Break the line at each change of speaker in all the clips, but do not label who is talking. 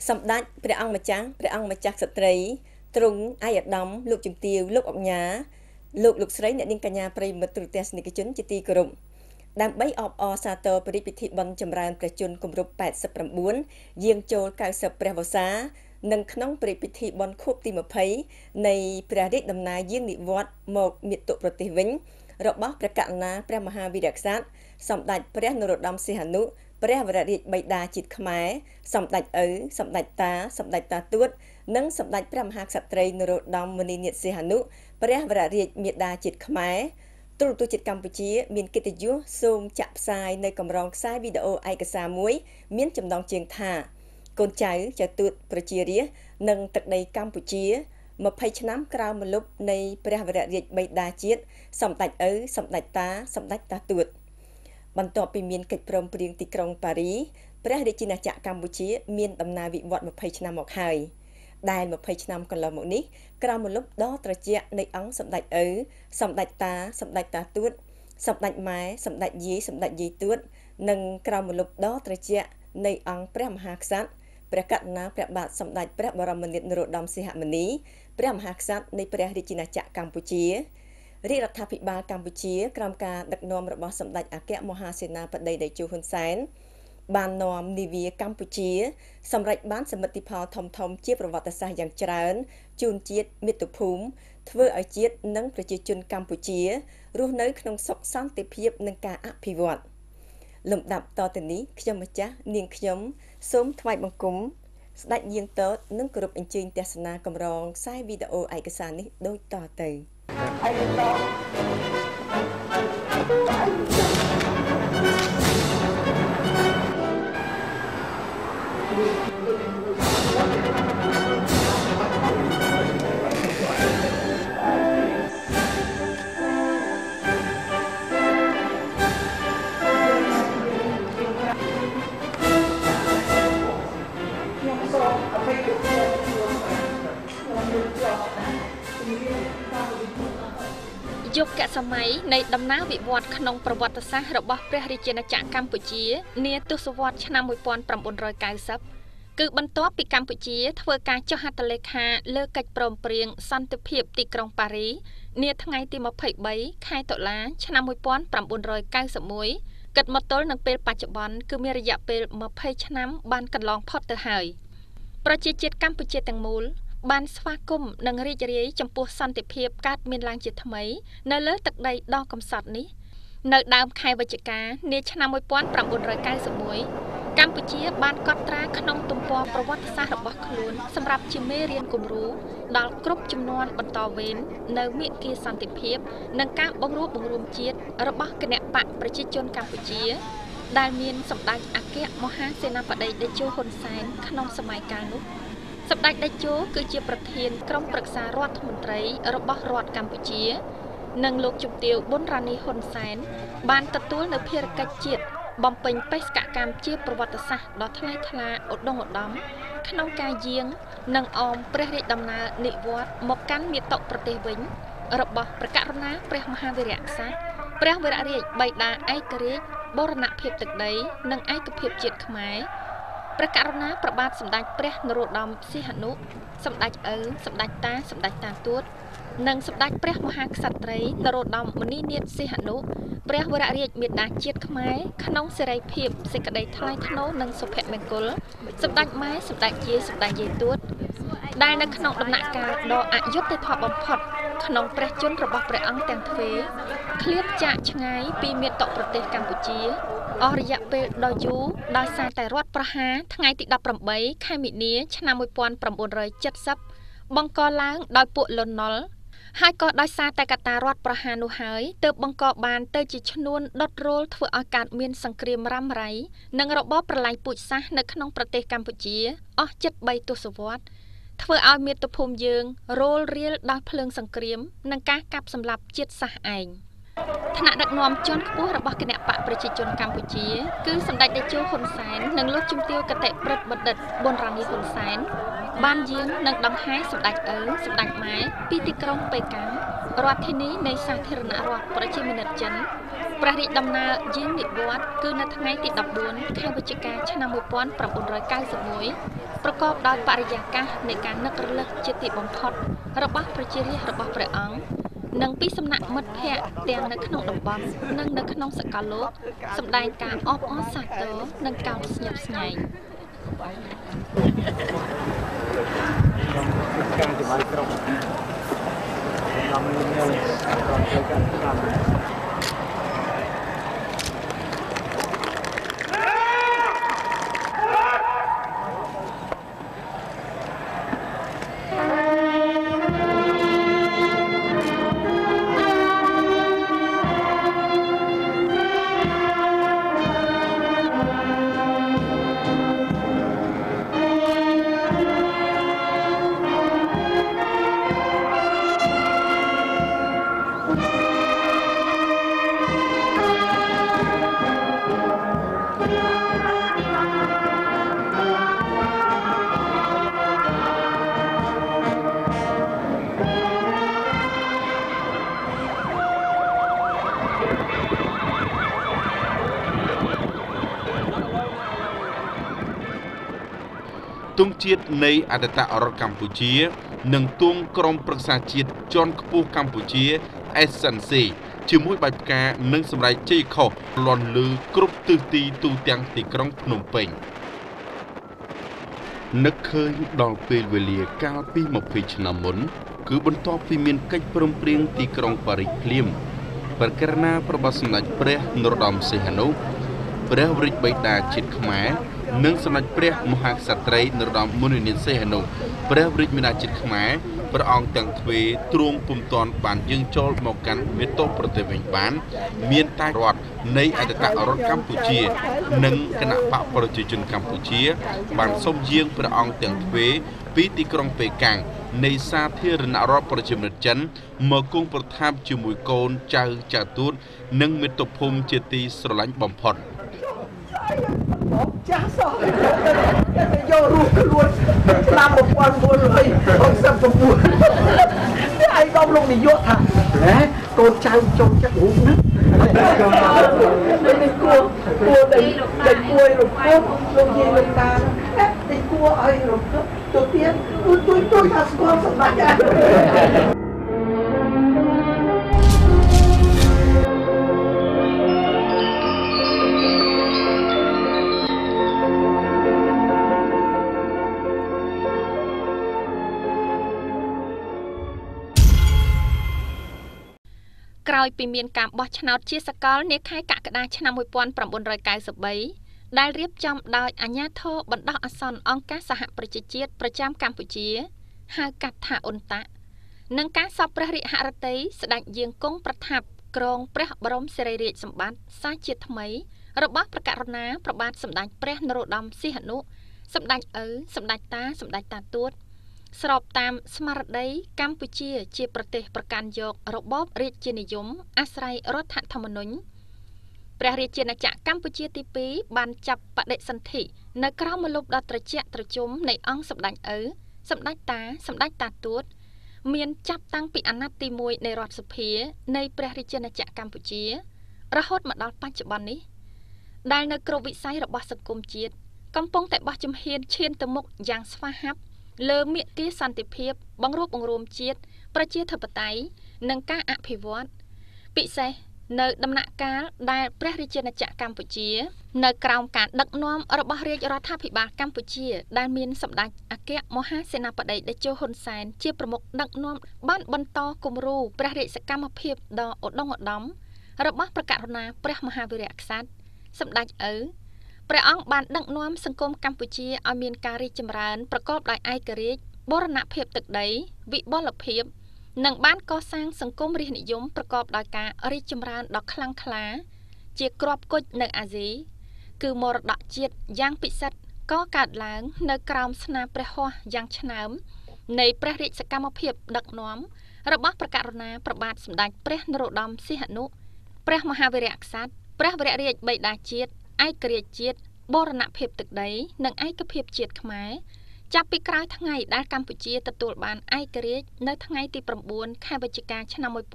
សម្ដេចព្រះអង្គម្ចាស់ស្ត្រីទ្រង់អាយដាមលោកជំទាវលោកអង្ញាលោកស្រីអ្នកនាងកញ្ញាប្រិយមិត្តទូរទស្សនិកជនជាទីគោរពដើម្បីអបអរសាទរព្រះរាជពិធីបុណ្យចម្រើនព្រះជន្មគម្រប់89យាងចូល90ព្រះវស្សានិងក្នុងព្រះរាជពិធីបុណ្យខួបទី20នៃព្រះរាជដំណើរយាងនិវត្តន៍មកមាតុប្រទេសវិញរបស់ព្រះករុណាព្រះមហាវីរក្សត្រសម្ដេចព្រះនរោត្តមសីហនុព្រះវររាជបិតាជាតិខ្មែរសម្ដេចឪសម្ដេចតាសម្ដេចតាទួតនិងសម្ដេចព្រះមហាក្សត្រីនរោត្តមមុនិនាថសីហនុព្រះវររាជមាតាជាតិខ្មែរទូរទស្សន៍ជាតិកម្ពុជាមានកិត្តិយសសូមចាក់ផ្សាយនៅកម្រងខ្សែវីដេអូឯកសារមួយមានចំណងជើងថាកូនចៅទូតប្រជារាស្ត្រនិងទឹកដីកម្ពុជា20ឆ្នាំក្រោយមកលុបនៃព្រះវររាជបិតាជាតិសម្ដេចឪសម្ដេចតាសម្ដេចតាទួតបន្ទាប់ពីមានកិច្ចព្រមព្រៀងទីក្រុងប៉ារីព្រះរាជាណាចក្រកម្ពុជាមានដំណើរវិវត្តន៍20ឆ្នាំមកហើយដែល20ឆ្នាំកន្លងមកនេះក្រោយមកលុបដ៏ត្រជាក់នៃអង្គសម្ដេចឪសម្ដេចតាសម្ដេចតាទួតសម្ដេចម៉ែសម្ដេចយាយសម្ដេចយាយទួតនិងក្រោយមកលុបដ៏ត្រជាក់នៃអង្គព្រះមហាក្សត្រព្រះករុណាព្រះបាទសម្ដេចព្រះបរមនាថនរោត្តមសីហមុនីព្រះមហាក្សត្រនៃព្រះរាជាណាចក្រកម្ពុជារាជរដ្ឋាភិបាលកម្ពុជាក្រោមការដឹកនាំរបស់សម្ដេចអគ្គមហាសេនាបតីតេជោហ៊ុនសែនបាននាំនាវាកម្ពុជាសម្រេចបានសមិទ្ធផលធំៗជាប្រវត្តិសាស្ត្រយ៉ាងច្រើនជូនជាតិមាតុភូមិធ្វើឲ្យជាតិនិងប្រជាជនកម្ពុជារស់នៅក្នុងសុខសន្តិភាពនិងការអភិវឌ្ឍលំដាប់តទៅនេះខ្ញុំម្ចាស់នាងខ្ញុំសូមថ្វាយបង្គំស្ដេចយាងតតនិងគោរពអញ្ជើញទស្សនាកម្រងខ្សែវីដេអូឯកសារនេះដូចតទៅ
យុគសម័យនៃដំណើរវិវត្តន៍ក្នុងប្រវត្តិសាស្ត្ររបស់ព្រះរាជាណាចក្រកម្ពុជានាទសវត្សរ៍ឆ្នាំ1990គឺបន្ទាប់ពីកម្ពុជាធ្វើការចុះហត្ថលេខាលើកិច្ចព្រមព្រៀងសន្តិភាពទីក្រុងប៉ារីនាថ្ងៃទី23ខែតុលាឆ្នាំ1991គិតមកទល់នឹងពេលបច្ចុប្បន្នគឺមានរយៈពេល20ឆ្នាំបានកន្លងផុតទៅហើយប្រជាជាតិកម្ពុជាទាំងមូលបានស្វាគមន៍និងរីករាយចំពោះសន្តិភាពកើតមានឡើងជាថ្មីនៅលើទឹកដីដ៏កំសត់នេះនៅដើមខែវិច្ឆិកានាឆ្នាំ1991កម្ពុជាបានកត់ត្រាក្នុងទំព័រប្រវត្តិសាស្ត្ររបស់ខ្លួនសម្រាប់ជាមេរៀនគំរូដល់គ្រប់ជំនាន់បន្តវេននៅមាគ៌ាសន្តិភាពនិងការបង្រួបបង្រួមជាតិរបស់គណបក្សប្រជាជនកម្ពុជាដែលមានសម្ដេចអគ្គមហាសេនាបតីតេជោហ៊ុនសែនក្នុងសម័យកាលនោះសម្ដេចតេជោគឺជាប្រធានក្រុមប្រឹក្សារដ្ឋមន្ត្រីរបស់រដ្ឋកម្ពុជានិងលោកជំទាវ ប៊ុនរ៉ានីហ៊ុនសែនបានទទួលនៅភារកិច្ចជាតិបំពេញបេសកកម្មជាប្រវត្តិសាស្ត្រដ៏ថ្លៃថ្លាឧត្តមឧត្តមក្នុងការយាងនិងអមព្រះរាជដំណើរនិវត្តន៍មកកាន់មាតុប្រទេសវិញរបស់ព្រះករុណាព្រះមហាវីរក្សត្រព្រះវររាជបិតាឯករាជ្យបូរណភាពទឹកដីនិងឯកភាពជាតិខ្មែរព្រះករុណាព្រះបាទសម្ដេចព្រះនរោត្តមសីហនុសម្ដេចឪសម្ដេចតាសម្ដេចតាទួតនិងសម្ដេចព្រះមហាក្សត្រីនរោត្តមមុនិនាថសីហនុព្រះវររាជមាតាជាតិខ្មែរក្នុងសេរីភាពសេចក្តីថ្លៃថ្នូរនិងសុភមង្គលសម្ដេចម៉ែសម្ដេចយាយសម្ដេចយាយទួតដែលនៅក្នុងដំណាក់កាលដ៏អយុត្តិធម៌បំផុតក្នុងព្រះជន្មរបស់ព្រះអង្គទាំងទ្វេឃ្លាតចាកឆ្ងាយពីមាតុប្រទេសកម្ពុជាអស់រយៈពេលដ៏យូរដោយសារតែរដ្ឋប្រហារថ្ងៃទី18ខែមីនាឆ្នាំ1970បង្កឡើងដោយពួកលន់នល់ហើយក៏ដោយសារតែកត្តារដ្ឋប្រហារនោះហើយទើបបង្កបានទៅជាឈ្នួនដុតរោលធ្វើឲ្យកើតមានសង្គ្រាមរ៉ាំរ៉ៃនិងរបបប្រល័យពូជសាសន៍នៅក្នុងប្រទេសកម្ពុជាអស់ជិត3ទសវត្សរ៍ធ្វើឲ្យមាតុភូមិយើងរោលរៀលដោយភ្លើងសង្គ្រាមនិងការកាប់សម្លាប់ជាតិសាសន៍ឯងថ្នាក់ដឹកនាំជាន់ខ្ពស់របស់គណបក្សប្រជាជនកម្ពុជាគឺសម្ដេចតេជោហ៊ុនសែននិងលោកជំទាវគតិប្រិទ្ធបណ្ឌិត ប៊ុនរ៉ានីហ៊ុនសែនបានយាងនិងដង្ហែសម្ដេចឪសម្ដេចម៉ែពីទីក្រុងប៉េកាំងរដ្ឋធានីនៃសាធារណរដ្ឋប្រជាមានិតចិនព្រះរាជដំណើរយាងនិវត្តន៍គឺនៅថ្ងៃទី14ខែវិច្ឆិកាឆ្នាំ1991 ប្រកបដោយបរិយាកាសនៃការនឹករលឹកជាទីបំផុតរបស់ប្រជារាស្ត្ររបស់ព្រះអង្គនិងពីសំណាក់មិត្តភ័ក្តិទាំងនៅក្នុងតំបន់និងនៅក្នុងសកលលោកសម្ដែងការអបអរសាទរនិងកោតស្ញប់ស្ញែង
ការចំណាយក្រុមតាមនឹងទៅកាន់តាមទង់ជាតិនៃអតីតរដ្ឋកម្ពុជានិងទង់ក្រមប្រឹក្សាជាតិជាន់ខ្ពស់កម្ពុជា SNC ជាមួយបាយផ្កានិងសម្រេចជ័យខុសលាន់ឮគ្រប់ទិសទីទូទាំងទីក្រុងភ្នំពេញនឹកឃើញដល់ពេលវេលាកាលពី20ឆ្នាំមុនគឺបន្ទាប់ពីមានកិច្ចព្រមព្រៀងទីក្រុងប៉ារីសភ្លាមប្រកាសណាព្រះបាទសម្ដេចព្រះនរោត្តមសីហនុព្រះរាជបិតាជាតិខ្មែរនិងសម្ដេចព្រះមហាក្សត្រីនរោត្តមមុនិនាថសីហនុព្រះរាជបិតាជាតិខ្មែរព្រះអង្គទាំងទ្វេទ្រង់ពុំទាន់បានយាងចូលមកកាន់មាតុប្រទេសវិញបានមានតែរដ្ឋនៃអតីតរដ្ឋកម្ពុជានិងគណៈបកប្រជាជនកម្ពុជាបានសូមយាងព្រះអង្គទាំងទ្វេពីទីក្រុងប៉េកាំងនៃសាធារណរដ្ឋប្រជាមានិតចិនមកគង់ប្រថាប់ជាមួយកូនចៅទូតនិងមាតុភូមិជាទីស្រឡាញ់បំផុត
ចាស់សោះតែយករស់ខ្លួនឆ្នាំ1969នេះឯងបងលោកនាយកថាកូនចៅចូលចិត្តរូបហ្នឹងនេះគួរដែលគួររំភើបលោកយាយលោកតាតែគួរឲ្យរំភើបទៅទៀតទួយថាស្គាល់សម្ដេច
ក្រោយពីមានការបោះឆ្នោតជាសកលនាខែកក្កដាឆ្នាំ1993ដែលរៀបចំដោយអាជ្ញាធរបណ្ដោះអាសន្នអង្គការសហប្រជាជាតិប្រចាំកម្ពុជាហៅកាត់ថាអ៊ុនតាក់និងការសពព្រះរាជហឫទ័យស្ដេចយាងគង់ប្រថាប់គ្រងព្រះបរមសារីរាជសម្បត្តិសាជាថ្មីរបស់ព្រះករុណាព្រះបាទសម្ដេចព្រះនរោត្តមសីហនុសម្ដេចឪសម្ដេចតាសម្ដេចតាទួតស្របតាមស្មារតីកម្ពុជាជាប្រទេសប្រកាន់យករបបរាជានិយមអាស្រ័យរដ្ឋធម្មនុញ្ញព្រះរាជាណាចក្រកម្ពុជាទី2បានចាប់បដិសន្ធិនៅក្រោមម្លប់ដ៏ត្រជាក់ត្រជុំនៃអង្គសម្ដេចឪសម្ដេចតាសម្ដេចតាទួតមានចាប់តាំងពីអាណត្តិទី1នៃរដ្ឋសភានៃព្រះរាជាណាចក្រកម្ពុជារហូតមកដល់បច្ចុប្បន្ននេះដែលនៅគ្រប់វិស័យរបស់សង្គមជាតិកំពុងតែបោះជំហានឈានទៅមុខយ៉ាងស្វាហាប់លើមាគ៌ាសន្តិភាពបង្រួបបង្រួមជាតិប្រជាធិបតេយ្យនិងការអភិវឌ្ឍពិសេសនៅដំណាក់កាលដែលព្រះរាជាណាចក្រកម្ពុជានៅក្រោមការដឹកនាំរបស់រាជរដ្ឋាភិបាលកម្ពុជាដែលមានសម្ដេចអគ្គមហាសេនាបតីតេជោហ៊ុនសែនជាប្រមុខដឹកនាំបានបន្តគំរូព្រះរាជសកម្មភាពដ៏ឧត្តមឧត្តមរបស់ព្រះករុណាព្រះមហាវីរក្សត្រសម្ដេចឪព្រះអង្គបានដឹកនាំសង្គមកម្ពុជាឲ្យមានការរីកចម្រើនប្រកបដោយឯករាជ្យបូរណភាពទឹកដីវិបុលភាពនិងបានកសាងសង្គមរាស្ត្រនិយមប្រកបដោយការរីកចម្រើនដ៏ខ្លាំងក្លាជាគ្រាប់គុជនៅអាស៊ីគឺមរតកជាតិយ៉ាងពិសិដ្ឋក៏កើតឡើងនៅក្រោមស្នាព្រះហស្ថយ៉ាងឆ្នើមនៃព្រះរាជសកម្មភាពដឹកនាំរបស់ព្រះករុណាព្រះបាទសម្ដេចព្រះនរោត្តមសីហនុព្រះមហាវីរក្សត្រព្រះវររាជបិតាជាតិឯករាជ្យជាតិបូរណភាពទឹកដីនិងឯកភាពជាតិខ្មែរចាប់ពីក្រោយថ្ងៃដែលកម្ពុជាទទួលបានឯករាជ្យនៅថ្ងៃទី9ខែវិច្ឆិកាឆ្នាំ1953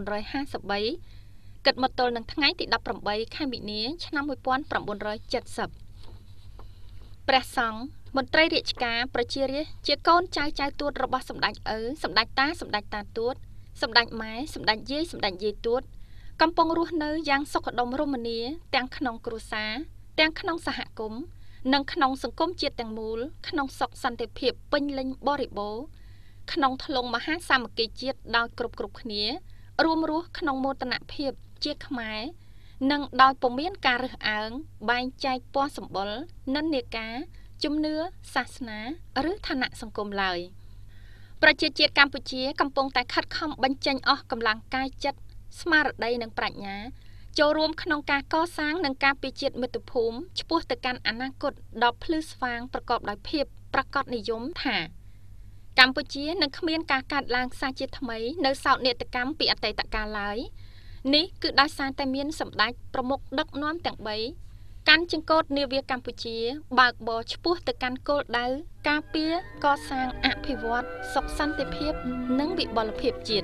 គិតមកទល់នឹងថ្ងៃទី18ខែមីនាឆ្នាំ1970ព្រះសង្ឃមន្ត្រីរាជការប្រជារាស្ត្រជាកូនចៅទួតរបស់សម្ដេចឪសម្ដេចតាសម្ដេចតាទួតសម្ដេចម៉ែសម្ដេចយាយសម្ដេចយាយទួតកំពុងរស់នៅយ៉ាងសុខដុមរមនាទាំងក្នុងគ្រួសារទាំងក្នុងសហគមន៍និងក្នុងសង្គមជាតិទាំងមូលក្នុងសុខសន្តិភាពពេញលេញបរិបូរណ៍ក្នុងថ្លុងមហាសាមគ្គីជាតិដោយគ្រប់គ្នារួមរស់ក្នុងមោទនភាពជាខ្មែរនិងដោយពុំមានការរើសអើងបែងចែកពណ៌សម្បុរនិន្នាការជំនឿសាសនាឬឋានៈសង្គមឡើយប្រជាជាតិកម្ពុជាកំពុងតែខិតខំបញ្ចេញអស់កម្លាំងកាយចិត្តស្មារតីនិងប្រាជ្ញាចូលរួមក្នុងការកសាងនិងការពារជាតិមាតុភូមិឆ្ពោះទៅកាន់អនាគតដ៏ភ្លឺស្វាងប្រកបដោយភាពប្រាកដនិយមថាកម្ពុជានឹងគ្មានការកាត់ឡើងសាជាថ្មីនៅសោកនាដកម្មពីអតីតកាលឡើយនេះគឺដោយសារតែមានសម្ដេចប្រមុខដឹកនាំទាំង3កាន់ចង្កូតនាវាកម្ពុជាបើកបរឆ្ពោះទៅកាន់គោលដៅការពារកសាងអភិវឌ្ឍសុខសន្តិភាពនិងវិបុលភាពជាតិ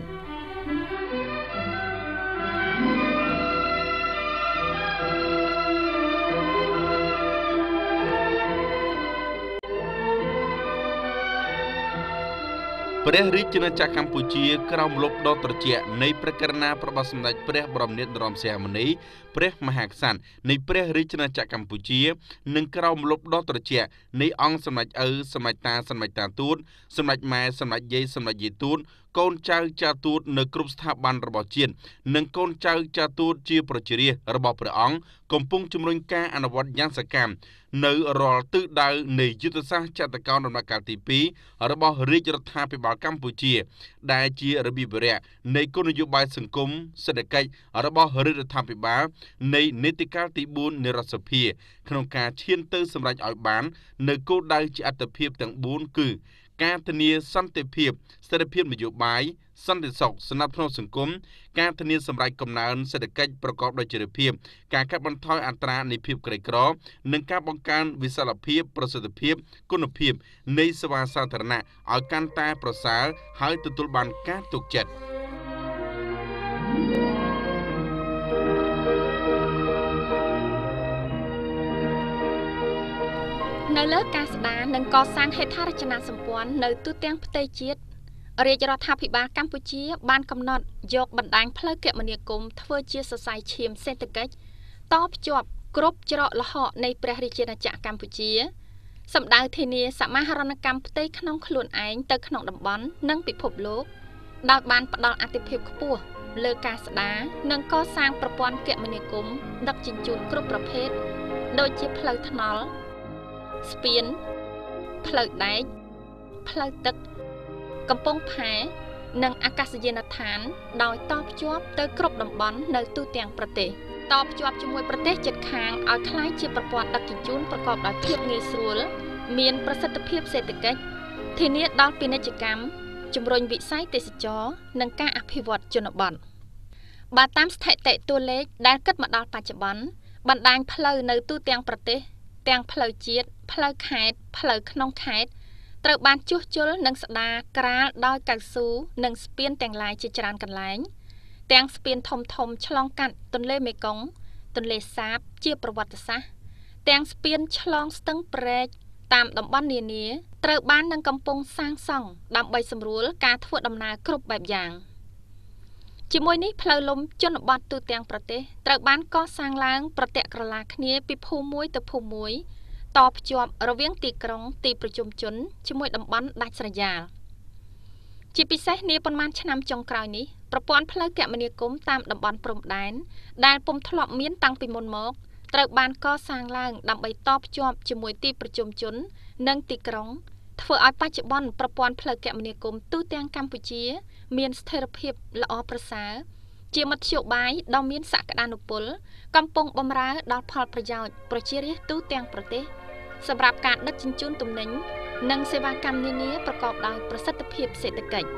ព្រះរាជាណាចក្រកម្ពុជាក្រោមលុបដ៏ត្រជាក់នៃព្រះករុណាព្រះបាទសម្ដេចព្រះបរមនាថនរោត្តមសីហមុនីព្រះមហាក្សត្រនៃព្រះរាជាណាចក្រកម្ពុជានិងក្រោមលុបដ៏ត្រជាក់នៃអង្គសម្ដេចឪសម្ដេចតាសម្ដេចតាទួតសម្ដេចម៉ែសម្ដេចយាយសម្ដេចយាយទួតកូនចៅចាទួតនៅគ្រប់ស្ថាប័នរបស់ជាតិនិងកូនចៅចាទួតជាប្រជារាស្ត្ររបស់ព្រះអង្គកំពុងជំរុញការអនុវត្តយ៉ាងសកម្មនៅរាល់ទិសដៅនៃយុទ្ធសាស្ត្រចតុកោណដំណាក់កាលទី2របស់រាជរដ្ឋាភិបាលកម្ពុជាដែលជារបៀបវារៈនៃគោលនយោបាយសង្គមសេដ្ឋកិច្ចរបស់រាជរដ្ឋាភិបាលនៃនីតិកាលទី4នៃរដ្ឋសភាក្នុងការឈានទៅសម្រេចឲ្យបាននៅគោលដៅជាអត្តភាពទាំង4គឺការធានាសន្តិភាពស្ថិរភាពនយោបាយសន្តិសុខសន្តិភាពសង្គមការធានាសម្រេចកំណើនសេដ្ឋកិច្ចប្រកបដោយចីរភាពការកាត់បន្ថយអត្រានៃភាពក្រីក្រនិងការបង្កើនវិសាលភាពប្រសិទ្ធភាពគុណភាពនៃសេវាសាធារណៈឲ្យកាន់តែប្រសើរហើយទទួលបានការទុកចិត្ត
នៅលើការស្ដារនិងកសាងហេដ្ឋារចនាសម្ព័ន្ធនៅទូទាំងផ្ទៃជាតិរាជរដ្ឋាភិបាលកម្ពុជាបានកំណត់យកបណ្ដាញផ្លូវគមនាគមន៍ធ្វើជាសរសៃឈាមសេដ្ឋកិច្ចតភ្ជាប់គ្រប់ច្រកល្ហកនៃព្រះរាជាណាចក្រកម្ពុជាសម្ដៅធានាសមាហរណកម្មផ្ទៃក្នុងខ្លួនឯងទៅក្នុងតំបន់និងពិភពលោកដោយបានផ្ដល់អាទិភាពខ្ពស់លើការស្ដារនិងកសាងប្រព័ន្ធគមនាគមន៍ដឹកជញ្ជូនគ្រប់ប្រភេទដូចជាផ្លូវថ្នល់ស្ពានផ្លូវដែកផ្លូវទឹកកំពង់ផែនិងអាកាសយានដ្ឋានដោយតភ្ជាប់ទៅគ្រប់តំបន់នៅទូទាំងប្រទេសតភ្ជាប់ជាមួយប្រទេសជិតខាងឲ្យក្លាយជាប្រព័ន្ធដឹកជញ្ជូនប្រកបដោយភាពងាយស្រួលមានប្រសិទ្ធភាពសេដ្ឋកិច្ចធានាដល់ពាណិជ្ជកម្មជំរុញវិស័យទេសចរណ៍និងការអភិវឌ្ឍជនបទបើតាមស្ថិតិតួលេខដែលគិតមកដល់បច្ចុប្បន្នបណ្ដាញផ្លូវនៅទូទាំងប្រទេសទាំងផ្លូវជាតិផ្លូវខេត្តផ្លូវក្នុងខេត្តត្រូវបានជួសជុលនិងស្ដារក្រាលដោយកៅស៊ូនិងស្ពានទាំងឡាយជាច្រើនកន្លែងទាំងស្ពានធំឆ្លងកាត់ទន្លេមេគង្គទន្លេសាបជាប្រវត្តិសាស្ត្រទាំងស្ពានឆ្លងស្ទឹងព្រែកតាមតំបន់នានាត្រូវបាននឹងកំពុងសាងសង់ដើម្បីសម្រួលការធ្វើដំណើរគ្រប់បែបយ៉ាងជាមួយនេះផ្លូវលំជនបទទូទាំងប្រទេសត្រូវបានកសាងឡើងប្រតិក្រឡាគ្នាពីភូមិមួយទៅភូមិមួយតភ្ជាប់រវាងទីក្រុងទីប្រជុំជនជាមួយតំបន់ដាច់ស្រយាលជាពិសេសនាប៉ុន្មានឆ្នាំចុងក្រោយនេះប្រព័ន្ធផ្លូវគមនាគមន៍តាមតំបន់ព្រំដែនដែលពុំធ្លាប់មានតាំងពីមុនមកត្រូវបានកសាងឡើងដើម្បីតភ្ជាប់ជាមួយទីប្រជុំជននិងទីក្រុងធ្វើឲ្យបច្ចុប្បន្នប្រព័ន្ធផ្លូវគមនាគមន៍ទូទាំងកម្ពុជាមានស្ថិរភាពល្អប្រសើរជាមធ្យោបាយដ៏មានសក្តានុពលកំពុងបម្រើដល់ផលប្រយោជន៍ប្រជារាស្ត្រទូទាំងប្រទេសសម្រាប់ការដឹកជញ្ជូនទំនិញនិងសេវាកម្មនានាប្រកបដោយប្រសិទ្ធភាពសេដ្ឋកិច្ច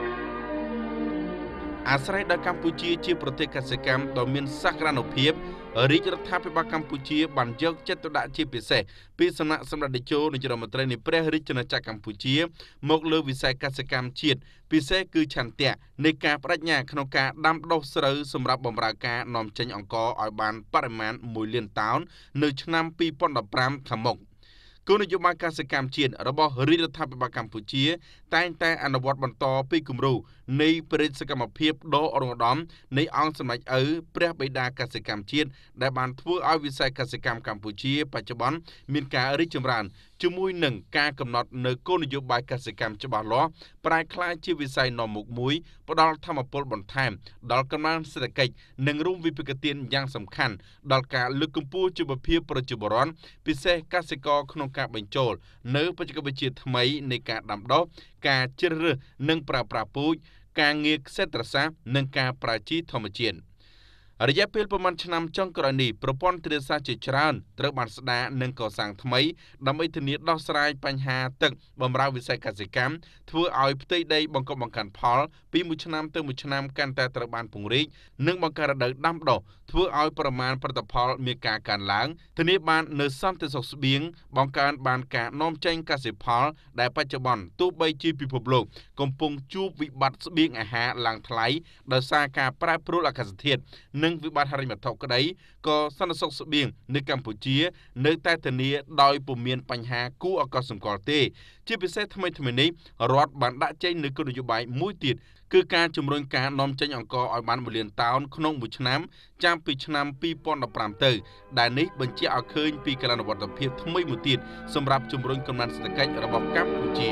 អាស្រ័យដល់កម្ពុជាជាប្រទេសកសិកម្មដ៏មានសក្តានុភាព
រាជរដ្ឋាភិបាលកម្ពុជាបានយកចិត្តទុកដាក់ជាពិសេសពីសំណាក់សម្ដេចតេជោនាយរដ្ឋមន្ត្រីនៃព្រះរាជាណាចក្រកម្ពុជាមកលើវិស័យកសិកម្មជាតិពិសេសគឺឆន្ទៈនៃការបដិញ្ញាក្នុងការដាំដុះស្រូវសម្រាប់បម្រើការនាំចេញអង្ករឲ្យបានបរិមាណ1លានតោននៅឆ្នាំ2015ខាងមុខគោលនយោបាយកសិកម្មជាតិរបស់រាជរដ្ឋាភិបាលកម្ពុជាតែងតែអនុវត្តបន្តពីគំរូនៃព្រះរាជសកម្មភាពដ៏ឧត្តុង្គឧត្តមនៃអង្គសម្ដេចឪព្រះបិតាកសិកម្មជាតិដែលបានធ្វើឲ្យវិស័យកសិកម្មកម្ពុជាបច្ចុប្បន្នមានការរីកចម្រើនជាមួយនឹងការកំណត់នៅគោលនយោបាយកសិកម្មច្បាស់លាស់ប្រែក្លាយជាវិស័យនាំមុខមួយផ្ដល់ធម៌ពលបន្ថែមដល់កំណើនសេដ្ឋកិច្ចនិងរួមវិភាគទានយ៉ាងសំខាន់ដល់ការលើកកម្ពស់ជីវភាពប្រជាពលរដ្ឋពិសេសកសិករក្នុងការបញ្ចូលនៅបច្ចេកវិទ្យាថ្មីនៃការដាំដុះការជ្រើសរើសនិងប្រើប្រាស់ពូជការងារક્ષេત્રសាស្ត្រនិងការប្រើជីធម្មជាតិរយៈពេលប្រមាណឆ្នាំចុងក្រោយនេះប្រព័ន្ធធារាសាស្ត្រជាច្រើនត្រូវបានស្ដារនិងកសាងថ្មីដើម្បីធានាដោះស្រាយបញ្ហាទឹកបម្រើវិស័យកសិកម្មធ្វើឲ្យផ្ទៃដីបង្កប់បង្កើនផលពីមួយឆ្នាំទៅមួយឆ្នាំកាន់តែត្រូវបានពង្រីកនិងបង្កើតរដូវដាំដុះធ្វើឲ្យប្រមាណផលិតផលមានការកើនឡើងធានាបាននូវសន្តិសុខស្បៀងបង្កើនបានការនាំចេញកសិផលដែលបច្ចុប្បន្នទោះបីជាពិភពលោកកំពុងជួបវិបត្តិស្បៀងអាហារឡើងថ្លៃដោយសារការប្រែប្រួលអាកាសធាតុនិងវិបត្តិហិរញ្ញវត្ថុក្តីក៏សន្តិសុខស្បៀងនៅកម្ពុជានៅតែធានាដោយពុំមានបញ្ហាគួរឲ្យកត់សម្គាល់ទេជាពិសេសថ្មីនេះរដ្ឋបានដាក់ចេញនូវគោលនយោបាយមួយទៀតគឺការជំរុញការនាំចេញអង្ករឲ្យបាន1លានតោនក្នុងមួយឆ្នាំចាប់ពីឆ្នាំ2015ទៅដែលនេះបញ្ជាក់ឲ្យឃើញពីការអនុវត្តភាពថ្មីមួយទៀតសម្រាប់ជំរុញកំណើនសេដ្ឋកិច្ចរបស់កម្ពុជា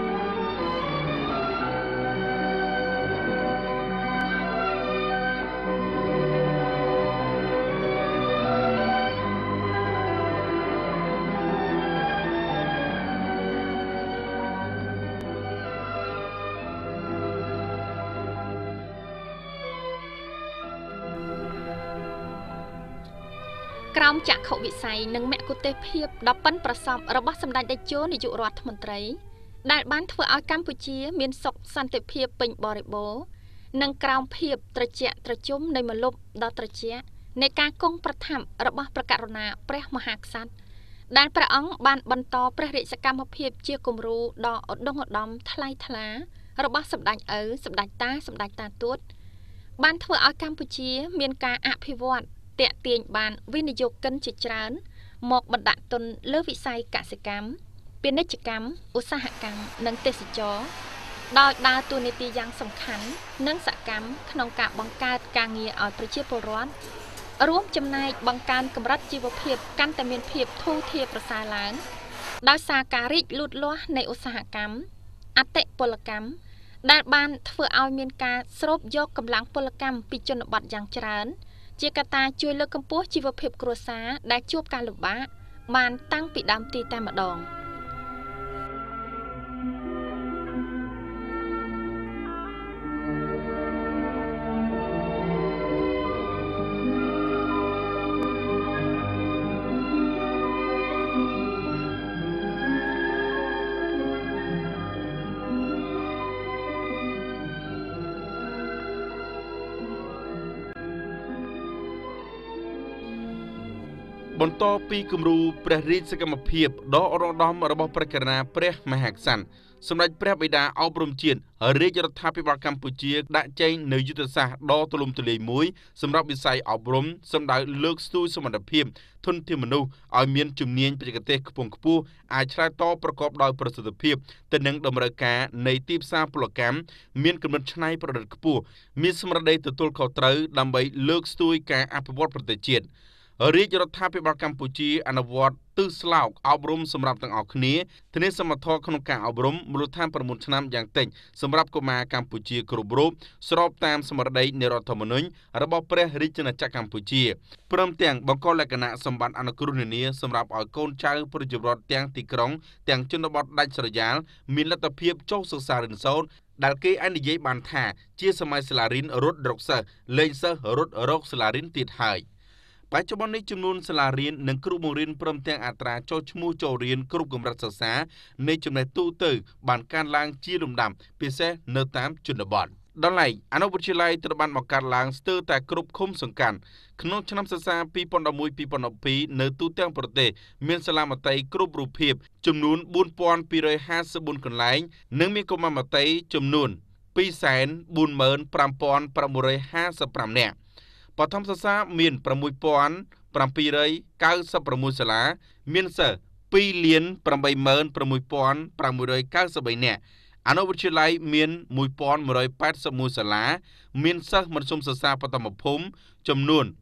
ក្រោមចក្ខុវិស័យនិងមគ្គុទ្ទេសកភាពដ៏ប៉ិនប្រសប់របស់សម្ដេចតេជោនាយករដ្ឋមន្ត្រីដែលបានធ្វើឲ្យកម្ពុជាមានសុខសន្តិភាពពេញបរិបូរណ៍និងក្រោមភាពត្រជាក់ត្រជុំនៃម្លប់ដ៏ត្រជាក់នៃការគង់ប្រថាប់របស់ព្រះករុណាព្រះមហាក្សត្រដែលព្រះអង្គបានបន្តព្រះរាជសកម្មភាពជាគំរូដ៏ឧត្តមឧត្តមថ្លៃថ្លារបស់សម្ដេចឪសម្ដេចតាទួតបានធ្វើឲ្យកម្ពុជាមានការអភិវឌ្ឍតាក់ទាញបានវិនិយោគិនជាច្រើនមកបណ្ដាក់ទុនលើវិស័យកសិកម្មពាណិជ្ជកម្មឧស្សាហកម្មនិងទេសចរណ៍ដោយដើរតួនាទីយ៉ាងសំខាន់និងសកម្មក្នុងការបង្កើតការងារឲ្យប្រជាពលរដ្ឋរួមចំណែកបង្កើនកម្រិតជីវភាពកាន់តែមានភាពធូរធារប្រសើរឡើងដោយសារការរីកលូតលាស់នៃឧស្សាហកម្មអតិពលកម្មដែលបានធ្វើឲ្យមានការស្រូបយកកម្លាំងពលកម្មពីជនបទយ៉ាងច្រើនជាកត្តាជួយលើកកម្ពស់ជីវភាពគ្រួសារដែលជួបការលំបាកបានតាំងពីដើមទីតែម្ដង
បន្តពីគំរូព្រះរាជសកម្មភាពដ៏ឧត្តមរបស់ព្រះករុណាព្រះមហាក្សត្រសម្ដេចព្រះបិតាអប់រំជាតិរាជរដ្ឋាភិបាលកម្ពុជាដាក់ចេញនូវយុទ្ធសាស្ត្រដ៏ទូលំទូលាយមួយសម្រាប់វិស័យអប់រំសម្ដៅលើកស្ទួយសមត្ថភាពធនធានមនុស្សឲ្យមានជំនាញបច្ចេកទេសខ្ពង់ខ្ពស់អាចឆ្លើយតបប្រកបដោយប្រសិទ្ធភាពទៅនឹងតម្រូវការនៃទីផ្សារពលកម្មមានគំនិតច្នៃប្រឌិតខ្ពស់មានស្មារតីទទួលខុសត្រូវដើម្បីលើកស្ទួយការអភិវឌ្ឍប្រទេសជាតិរាជរដ្ឋាភិបាលកម្ពុជាអនុវត្តទិសស្លោកអប់រំសម្រាប់ទាំងអស់គ្នាធានាសមត្ថភាពក្នុងការអប់រំមូលដ្ឋាន9ឆ្នាំយ៉ាងតិចសម្រាប់កុមារកម្ពុជាគ្រប់រូបស្របតាមស្មារតីនៃរដ្ឋធម្មនុញ្ញរបស់ព្រះរាជាណាចក្រកម្ពុជាព្រមទាំងបង្កលក្ខណៈសម្បត្តិអនុគ្រោះនានាសម្រាប់ឲ្យកូនចៅប្រជាពលរដ្ឋទាំងទីក្រុងទាំងជនបទដាច់ស្រយាលមានលទ្ធភាពចុះសិក្សារៀនសូត្រដែលគេអាចនិយាយបានថាជាសម័យសាលារៀនរត់រកសិស្សលេងសិស្សរត់រកសាលារៀនទៀតហើយបច្ចុប្បន្ននេះចំនួនសាលារៀននិងគ្រូបង្រៀនព្រមទាំងអត្រាចុះឈ្មោះចូលរៀនគ្រប់កម្រិតសិក្សានៃចំណេះទូទៅបានកើនឡើងជាលំដាប់ពិសេសនៅតាមជនបទដល់ឡែកអនុវិទ្យាល័យត្រូវបានបង្កើតឡើងស្ទើរតែគ្រប់ឃុំសង្កាត់ក្នុងឆ្នាំសិក្សា 2011-2012 នៅទូទាំងប្រទេសមានសាលាមត្តេយ្យគ្រប់រូបភាពចំនួន 4254 កន្លែងនិងមានកុមារមត្តេយ្យចំនួន 245,955 នាក់បឋមសិក្សាមាន 6,796 សាលាមានសិស្ស 2,86,693 នាក់អនុវិទ្យាល័យមាន 1,181 សាលាមានសិស្សមធ្យមសិក្សាបឋមភូមិចំនួន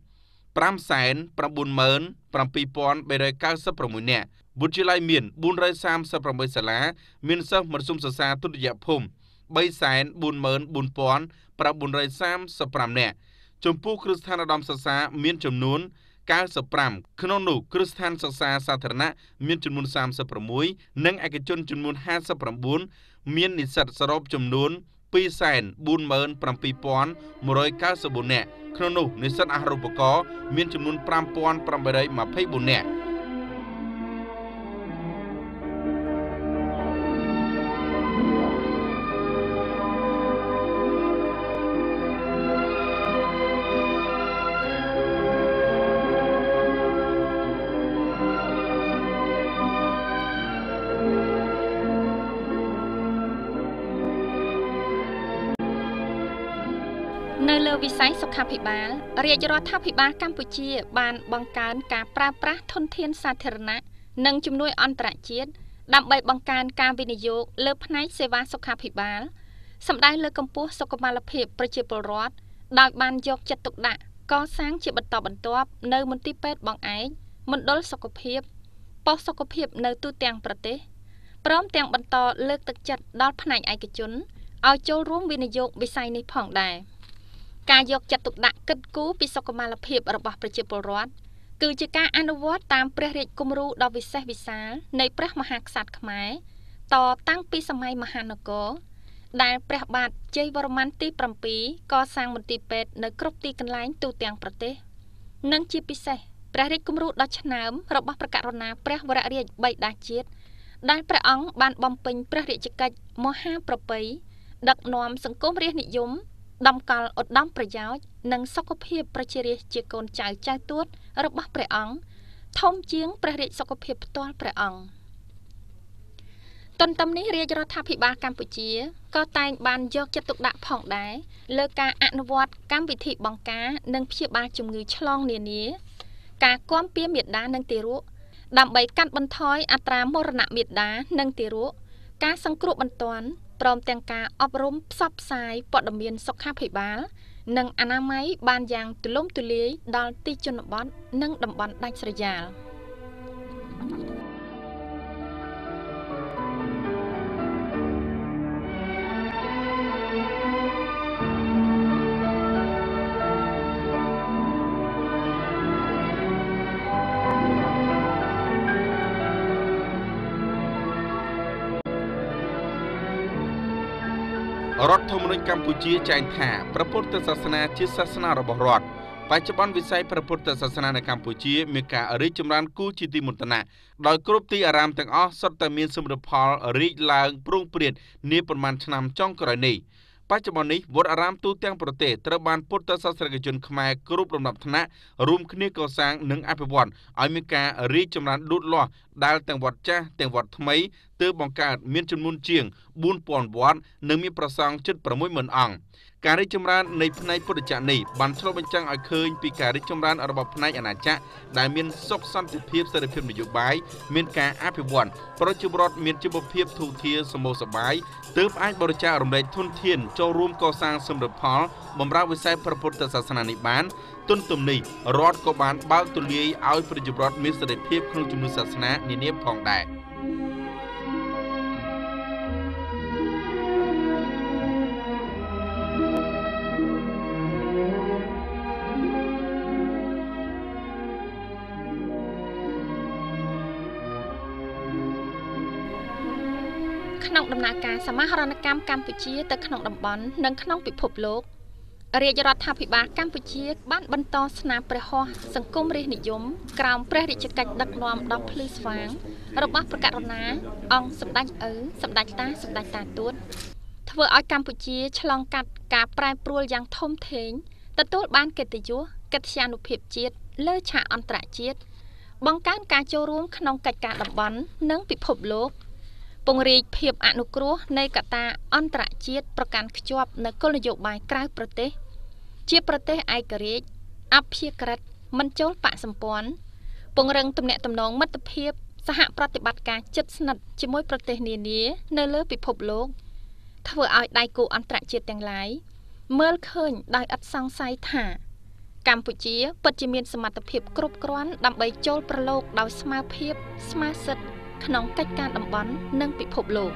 597,396 នាក់វិទ្យាល័យមាន 438 សាលាមានសិស្សមធ្យមសិក្សាទុតិយភូមិ 344,935 នាក់ចំពោះគ្រឹះស្ថានឧត្តមសិក្សាមានចំនួន 95 ក្នុងនោះគ្រឹះស្ថានសិក្សាសាធារណៈមានចំនួន 36 និងឯកជនចំនួន 59 មាននិស្សិតសរុបចំនួន 247,194 នាក់ក្នុងនោះនិស្សិតអាហារូបករណ៍មានចំនួន 5,824 នាក់
នៅលើវិស័យសុខាភិបាលរាជរដ្ឋាភិបាលកម្ពុជាបានបង្កើនការប្រើប្រាស់ធនធានសាធារណៈនិងជំនួយអន្តរជាតិដើម្បីបង្កើនការវិនិយោគលើផ្នែកសេវាសុខាភិបាលសម្ដៅលើកម្ពស់សុខុមាលភាពប្រជាពលរដ្ឋដោយបានយកចិត្តទុកដាក់កសាងជាបន្តបន្ទាប់នៅមន្ទីរពេទ្យបង្អែកមណ្ឌលសុខភាពប៉ុស្តិ៍សុខភាពនៅទូទាំងប្រទេសព្រមទាំងបន្តលើកទឹកចិត្តដល់ផ្នែកឯកជនឲ្យចូលរួមវិនិយោគវិស័យនេះផងដែរការយកចិត្តទុកដាក់គិតគូរពីសុខុមាលភាពរបស់ប្រជាពលរដ្ឋគឺជាការអនុវត្តតាមព្រះរាជគំរូដ៏វិសេសវិសាលនៃព្រះមហាក្សត្រខ្មែរតតាំងពីសម័យមហានគរដែលព្រះបាទជ័យវរ្ម័នទី 7 កសាងមន្ទីរពេទ្យនៅគ្រប់ទីកន្លែងទូទាំងប្រទេសនិងជាពិសេសព្រះរាជគំរូដ៏ឆ្នើមរបស់ព្រះករុណាព្រះវររាជបិតាជាតិដែលព្រះអង្គបានបំពេញព្រះរាជកិច្ចមហាប្រពៃដឹកនាំសង្គមរាស្ត្រនិយមតម្កល់ឧត្តមប្រយោជន៍និងសុខភាពប្រជារាស្ត្រជាកូនចៅចៅទួតរបស់ព្រះអង្គធំជាងព្រះរាជសុខភាពផ្ទាល់ព្រះអង្គទន្ទឹមនេះរាជរដ្ឋាភិបាលកម្ពុជាក៏តែងបានយកចិត្តទុកដាក់ផងដែរលើការអនុវត្តកម្មវិធីបង្ការនិងព្យាបាលជំងឺឆ្លងនានាការគាំពៀមាតានិងទារកដើម្បីកាត់បន្ថយអត្រាមរណមាតានិងទារកការសង្គ្រោះបន្ទាន់ព្រមទាំងការអប់រំផ្សព្វផ្សាយព័ត៌មានសុខាភិបាលនិងអនាម័យបានយ៉ាងទូលំទូលាយដល់ទីជនបទនិងតំបន់ដាច់ស្រយាល
រដ្ឋធម្មនុញ្ញកម្ពុជាចែងថាព្រះពុទ្ធសាសនាជាសាសនារបស់រដ្ឋបច្ចុប្បន្នវិស័យព្រះពុទ្ធសាសនានៅកម្ពុជាមានការរីកចម្រើនគួរជាទីមន្តណៈដោយគ្រប់ទីអារាមទាំងអស់សុទ្ធតែមានសមិទ្ធផលរីកឡើងព្រោងព្រាតនាប៉ុន្មានឆ្នាំចុងក្រោយនេះបច្ចុប្បន្ននេះវត្តអារាមទូទាំងប្រទេសត្រូវបានពុទ្ធសាសនិកជនខ្មែរគ្រប់លំដាប់ថ្នាក់រួមគ្នាកសាងនិងអភិវឌ្ឍឲ្យមានការរីកចម្រើនលូតលាស់ដែលទាំងវត្តចាស់ទាំងវត្តថ្មីទើបបង្កើតមានចំនួនជាង 4,000 វត្តនិងមានប្រសង់ជិត 60,000 អង្គការរីកចម្រើននៃផ្នែកពុទ្ធចក្រនេះបានឆ្លុះបញ្ចាំងឲ្យឃើញពីការរីកចម្រើនរបស់ផ្នែកអាណាចក្រដែលមានសុខសន្តិភាពសេរីភាពនយោបាយមានការអភិវឌ្ឍប្រជាពលរដ្ឋមានជីវភាពធូរធារសម្បូរសប្បាយទើបអាចបរិច្ចាគរំលែកធនធានចូលរួមកសាងសមិទ្ធផលបម្រើវិស័យព្រះពុទ្ធសាសនានេះបានទន្ទឹមនេះរដ្ឋក៏បានបើកទូលាយឲ្យប្រជាពលរដ្ឋមានសេរីភាពក្នុងជំនឿសាសនានានាផងដែរ
ក្នុងដំណើរការសមាហរណកម្មកម្ពុជាទៅក្នុងតំបន់និងក្នុងពិភពលោករាជរដ្ឋាភិបាលកម្ពុជាបានបន្តស្នាព្រះហស្ថសង្គមរាស្ត្រនិយមក្រោមព្រះរាជកិច្ចដឹកនាំដ៏ភ្លឺស្វាងរបស់ព្រះករុណាអង្គសម្ដេចឪសម្ដេចតាសម្ដេចតាទួតធ្វើឲ្យកម្ពុជាឆ្លងកាត់ការប្រែប្រួលយ៉ាងធំធេងទទួលបានកិត្តិយសកិត្យានុភាពជាតិលើឆាកអន្តរជាតិបង្កើនការចូលរួមក្នុងកិច្ចការតំបន់និងពិភពលោកពង្រីកភាពអនុគ្រោះនៃកត្តាអន្តរជាតិប្រកាន់ខ្ជាប់នូវគោលនយោបាយក្រៅប្រទេសជាប្រទេសឯករាជ្យអព្យាក្រឹតមិនចូលបកសម្ព័ន្ធពង្រឹងទំនាក់ទំនងមិត្តភាពសហប្រតិបត្តិការជិតស្និទ្ធជាមួយប្រទេសនានានៅលើពិភពលោកធ្វើឲ្យដៃគូអន្តរជាតិទាំងឡាយមើលឃើញដោយឥតសង្ស័យថាកម្ពុជាពិតជាមានសមត្ថភាពគ្រប់គ្រាន់ដើម្បីចូលប្រឡូកដោយស្មារភាពស្មារសិទ្ធិក្នុងកិច្ចការតំបន់និងពិភពលោក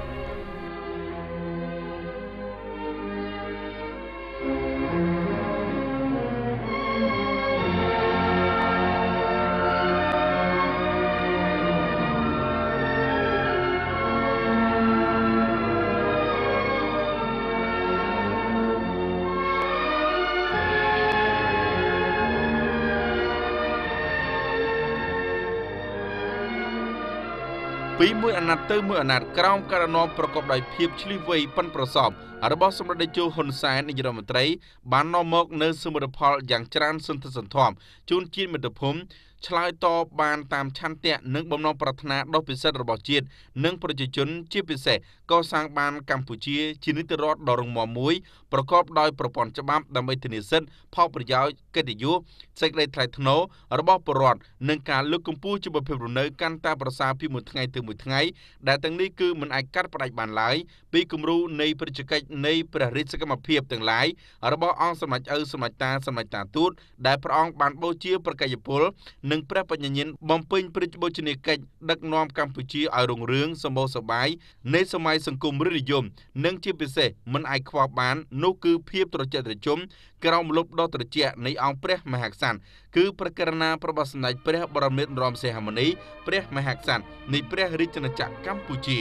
ពីមួយអាណត្តិទៅមួយអាណត្តិក្រោមការណែនាំប្រកបដោយភាពឆ្លៀសវៃប៉ិនប្រសប់របស់សម្ដេចតេជោហ៊ុនសែននាយករដ្ឋមន្ត្រីបាននាំមកនូវសមិទ្ធផលយ៉ាងច្រើនសន្ធឹកសន្ធាប់ជូនជាតិមាតុភូមិឆ្លើយតបបានតាមឆន្ទៈនិងបំណងប្រាថ្នាដ៏ពិសិដ្ឋរបស់ជាតិនិងប្រជាជនជាពិសេសកសាងបានកម្ពុជាជានីតិរដ្ឋដ៏រឹងមាំមួយប្រកបដោយប្រព័ន្ធច្បាប់ដើម្បីធានាសិទ្ធិផលប្រយោជន៍កិត្តិយសសេចក្តីថ្លៃថ្នូររបស់ប្រជាពលរដ្ឋនិងការលើកកម្ពស់ជីវភាពរស់នៅកាន់តែប្រសើរពីមួយថ្ងៃទៅមួយថ្ងៃដែលទាំងនេះគឺមិនអាចកាត់ផ្តាច់បានឡើយពីគំរូនៃប្រជាកិច្ចនៃព្រះរាជសកម្មភាពទាំងឡាយរបស់អង្គសម្ដេចឪសម្ដេចតាសម្ដេចតាទូតដែលព្រះអង្គបានបូជាប្រកាយពលនិងព្រះបញ្ញាញាណបំពេញព្រះបូជនីយកិច្ចដឹកនាំកម្ពុជាឲ្យរុងរឿងសម្បូរសប្បាយនៃសម័យសង្គមរាស្ត្រនិយមនិងជាពិសេសមិនអាចខ្វះបាននោះគឺភាពត្រជាក់ត្រជុំក្រោមលប់ដ៏ត្រជាក់នៃអង្គព្រះមហាក្សត្រគឺប្រកាសណាព្រះបាទសម្ដេចព្រះបរមនាថនរោត្តមសីហមុនីព្រះមហាក្សត្រនៃព្រះរាជាណាចក្រកម្ពុជា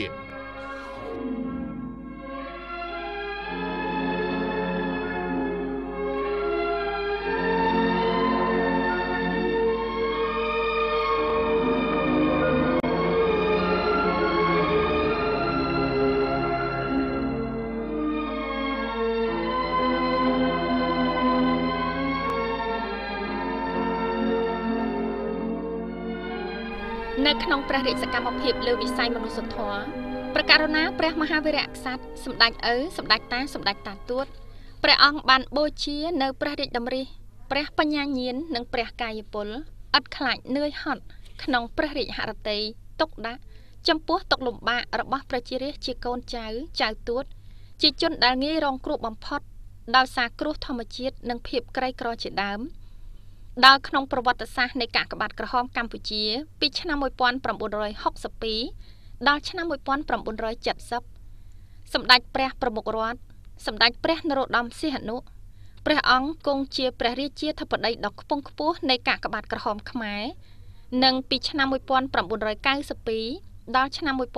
នៅក្នុងព្រះរាជសកម្មភាពលើវិស័យមនុស្សធម៌ប្រកាសណាព្រះមហាវីរក្សត្រសម្ដេចឪសម្ដេចតាសម្ដេចតាទួតព្រះអង្គបានបូជានៅព្រះរាជតម្រិះព្រះបញ្ញាញាណនិងព្រះកាយពលឥតខ្លាចនឿយហត់ក្នុងព្រះរាជហឫទ័យទុកដាក់ចំពោះទុក្ខលំបាករបស់ប្រជារាស្ត្រជាកូនចៅទួតជាជនដែលងាយរងគ្រោះបំផុតដោយសារគ្រោះធម្មជាតិនិងភាពក្រីក្រជាដើមដល់ក្នុងប្រវត្តិសាស្ត្រនៃកាកបាទក្រហមកម្ពុជាពីឆ្នាំ1962ដល់ឆ្នាំ1970សម្ដេចព្រះប្រមុខរដ្ឋសម្ដេចព្រះនរោត្តមសីហនុព្រះអង្គគង់ជាព្រះរាជាធិបតីដ៏ខ្ពង់ខ្ពស់នៃកាកបាទក្រហមខ្មែរនិងពីឆ្នាំ1992ដល់ឆ្នាំ1994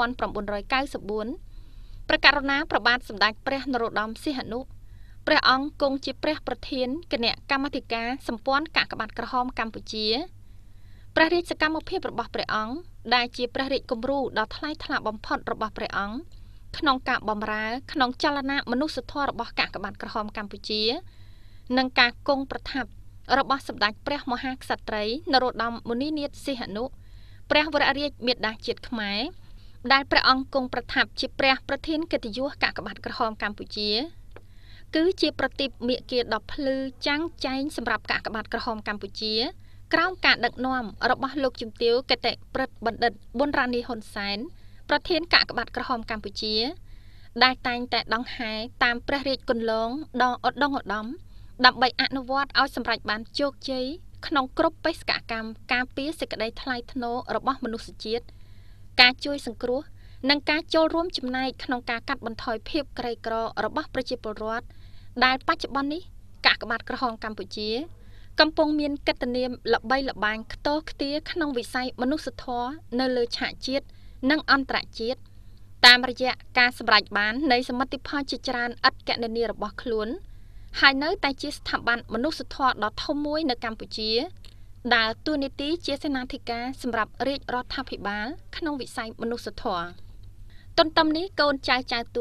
ព្រះករុណាព្រះបាទសម្ដេចព្រះនរោត្តមសីហនុព្រះអង្គគង់ជាព្រះប្រធានគណៈកម្មាធិការសម្ព័ន្ធកាកបាទក្រហមកម្ពុជាព្រះរាជសកម្មភាពរបស់ព្រះអង្គដែលជាព្រះរាជគំរូដ៏ថ្លៃថ្លាបំផុតរបស់ព្រះអង្គក្នុងការបម្រើក្នុងចលនាមនុស្សធម៌របស់កាកបាទក្រហមកម្ពុជានិងការគង់ប្រថាប់របស់សម្ដេចព្រះមហាក្សត្រីនរោត្តមមុនីនាថសីហនុព្រះវររាជមាតាជាតិខ្មែរដែលព្រះអង្គគង់ប្រថាប់ជាព្រះប្រធានកិត្តិយសកាកបាទក្រហមកម្ពុជាគឺជាប្រតិបមាគ៌ាដ៏ភ្លឺចាំងចែងសម្រាប់កាកបាទក្រហមកម្ពុជាក្រោមការដឹកនាំរបស់លោកជំទាវកតេព្រឹទ្ធបណ្ឌិតប៊ុនរ៉ានីហ៊ុនសែនប្រធានកាកបាទក្រហមកម្ពុជាដែលតែងតែដង្ហែតាមព្រះរាជគន្លងដ៏ឧត្តមឧត្តមដើម្បីអនុវត្តឲ្យសម្រេចបានជោគជ័យក្នុងគ្រប់បេសកកម្មការពារសេចក្តីថ្លៃថ្នូររបស់មនុស្សជាតិការជួយសង្គ្រោះនិងការចូលរួមចំណែកក្នុងការកាត់បន្ថយភាពក្រីក្ររបស់ប្រជាពលរដ្ឋដែលបច្ចុប្បន្ននេះកាកបាទក្រហមកម្ពុជាកំពុងមានកិត្តិនាមល្បីល្បាញខ្ទរខ្ទារក្នុងវិស័យមនុស្សធម៌នៅលើឆាកជាតិនិងអន្តរជាតិតាមរយៈការសម្រេចបាននៃសមិទ្ធផលជាច្រើនឥតកណនារបស់ខ្លួនហើយនៅតែជាស្ថាប័នមនុស្សធម៌ដ៏ធំមួយនៅកម្ពុជាដើរតួនាទីជាសេនាធិការសម្រាប់រាជរដ្ឋាភិបាលក្នុងវិស័យមនុស្សធម៌ទន្ទឹមនេះកូនចៅទួត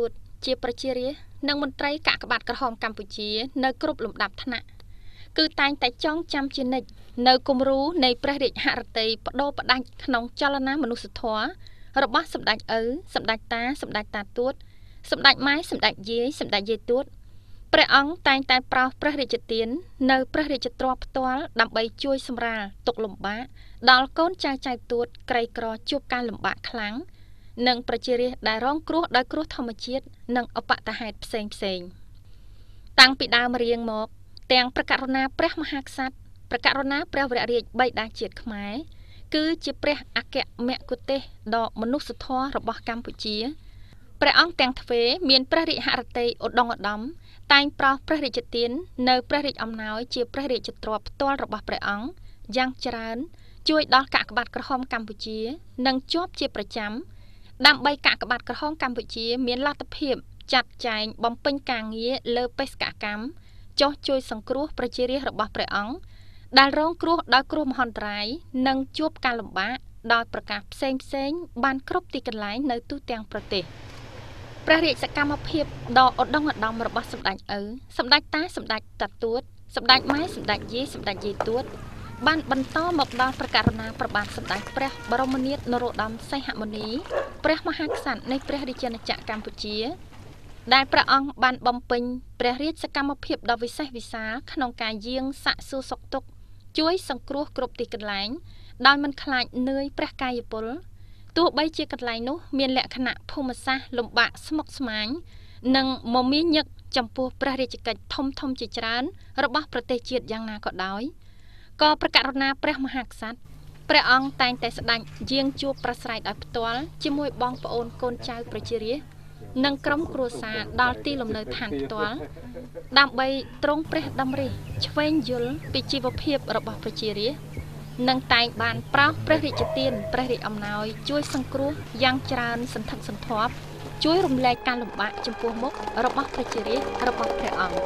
ជាប្រជារាស្ត្រនិងមន្ត្រីកាកបាទក្រហមកម្ពុជានៅគ្រប់លំដាប់ថ្នាក់គឺតែងតែចងចាំជានិច្ចនៅគំរូនៃព្រះរាជហឫទ័យបដូរផ្ដាច់ក្នុងចលនាមនុស្សធម៌របស់សម្ដេចឪសម្ដេចតាសម្ដេចតាទួតសម្ដេចម៉ែសម្ដេចយាយសម្ដេចយាយទួតព្រះអង្គតែងតែប្រោសព្រះរាជទាននៅព្រះរាជទ្រព្យផ្ទាល់ដើម្បីជួយសម្រាលទុក្ខលំបាកដល់កូនចៅចៅទួតក្រីក្រជួបការលំបាកខ្លាំងនិងប្រជារាស្ត្រដែលរងគ្រោះដោយគ្រោះធម្មជាតិនិងឧបទ្ទហេតុផ្សេងតាំងពីដើមរៀងមកទាំងព្រះករុណាព្រះមហាក្សត្រព្រះករុណាព្រះវររាជបិតាជាតិខ្មែរគឺជាព្រះអគ្គមគ្គុទ្ទេសក៍ដ៏មនុស្សធម៌របស់កម្ពុជាព្រះអង្គទាំងទ្វេមានព្រះរាជហឫទ័យឧត្តមឧត្តមតែងប្រោសព្រះរាជទាននៅព្រះរាជអំណោយជាព្រះរាជទ្រព្យផ្ទាល់របស់ព្រះអង្គយ៉ាងច្រើនជួយដល់កាកបាទក្រហមកម្ពុជានិងជាប់ជាប្រចាំដើម្បីកាកបាទក្រហមកម្ពុជាមានលទ្ធភាពចាត់ចែងបំពេញការងារលើបេសកកម្មចោះជួយសង្គ្រោះប្រជារាស្ត្ររបស់ព្រះអង្គដែលរងគ្រោះដោយគ្រោះមហន្តរាយនិងជួបការលំបាកដោយប្រការផ្សេងបានគ្រប់ទីកន្លែងនៅទូទាំងប្រទេសព្រះរាជសកម្មភាពដ៏ឧត្តមឧត្តមរបស់សម្ដេចឪសម្ដេចតាសម្ដេចតាទួតសម្ដេចម៉ែសម្ដេចយាយសម្ដេចយាយទួតបានបន្តមកដល់ព្រះករុណាព្រះបាទសម្ដេចព្រះបរមនាថនរោត្តមសីហមុនីព្រះមហាក្សត្រនៃព្រះរាជាណាចក្រកម្ពុជាដែលព្រះអង្គបានបំពេញព្រះរាជសកម្មភាពដ៏វិសេសវិសាលក្នុងការយាងសាកសួរសុខទុក្ខជួយសង្គ្រោះគ្រប់ទីកន្លែងដោយមិនខ្លាចនឿយព្រះកាយពលទោះបីជាកន្លែងនោះមានលក្ខណៈភូមិសាស្ត្រលំបាកស្មុគស្មាញនិងមមាញឹកចំពោះព្រះរាជកិច្ចធំជាច្រើនរបស់ប្រទេសជាតិយ៉ាងណាក៏ដោយក៏ព្រះករុណាព្រះមហាក្សត្រព្រះអង្គតែងតែស្ដេចយាងជួបប្រស្រ័យដោយផ្ទាល់ជាមួយបងប្អូនកូនចៅប្រជារាស្ត្រនិងក្រុមគ្រួសារដល់ទីលំនៅឋានផ្ទាល់ដើម្បីទ្រង់ព្រះតម្រិះឆ្វេងយល់ពីជីវភាពរបស់ប្រជារាស្ត្រនិងតែងបានប្រោសព្រះរាជទានព្រះរាជអំណោយជួយសង្គ្រោះយ៉ាងច្រើនសន្ធឹកសន្ធាប់ជួយរំលែកការលំបាកចំពោះមុខរបស់ប្រជារាស្ត្ររបស់ព្រះអង្គ